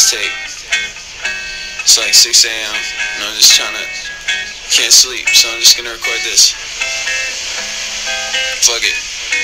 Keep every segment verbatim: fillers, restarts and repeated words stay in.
mixtape. It's like six A M and I'm just trying to, can't sleep, so I'm just gonna record this. Fuck it.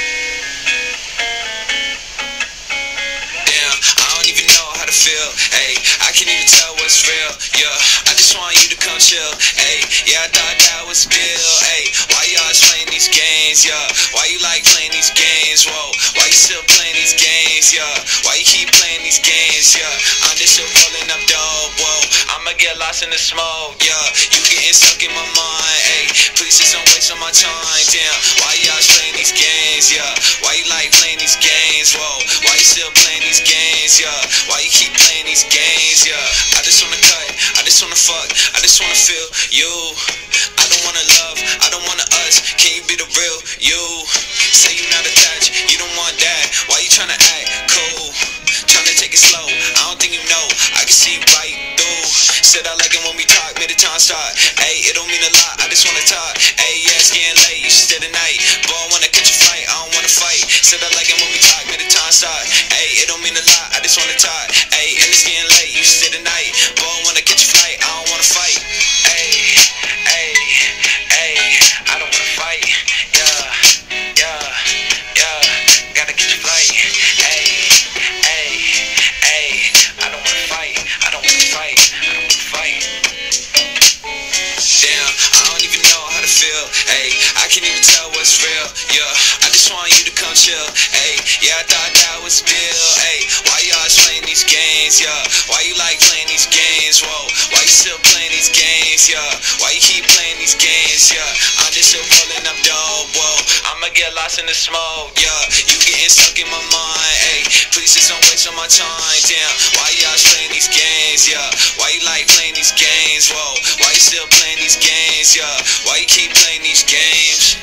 Damn, I don't even know how to feel. Hey, I can't even tell what's real. Yeah, I just want you to come chill. Hey, yeah, I thought that was Bill. Hey, why you always playing these games? Yeah, why you like playing these games? Whoa, why you still playing these games? Yeah, why you keep playing these games? Yeah, I'm just still rolling up dope. Whoa, I'ma get lost in the smoke. Yeah, you getting stuck in my mind. Hey, please just don't waste on my time. Damn, why you always playing these games? Yeah, why you like playing these games? Whoa, why you still playing these games? Yeah, why you keep playing these games? Yeah, I just wanna cut, I just wanna fuck, I just wanna feel you. I don't wanna love, I don't wanna us. Can you be the real you? Say you not attached, you don't want that. Why you tryna act cool? Tryna take it slow, I don't think you know. I can see right through. Said I like it when we talk, made the time start. Hey, it don't mean a lot, I just wanna talk. Hey, yeah, it's getting late, you should stay tonight. Boy, I wanna catch a flight, I don't wanna fight. Said I like it when we talk, made the time start. Hey, it don't mean a lot, I just wanna talk. Hey, and it's getting late, you should stay tonight. Boy, I wanna catch a flight, I don't wanna fight. Hey, hey, hey, I don't wanna fight. Yeah, yeah, yeah, gotta catch a flight. Hey, hey, hey, I don't wanna fight, I don't wanna fight, I don't wanna fight. Damn, I don't even know how to feel. Hey, I can't even tell what's real. Yeah, I just want you to come chill. Hey, yeah, I thought that was Bill. Hey, why you always playing these games? Yeah, why you like playing these games? Whoa, why you still playing these games? Yeah, why you keep playing these games? Yeah, I'm just still rolling up dope. Whoa, I'ma get lost in the smoke. Yeah, you getting stuck in my mind. Hey, please just don't waste on my time. Damn, why you always playing these games? Yeah, why you like playing these games? Whoa, why you still playing these games? Yeah, why you keep playing these games?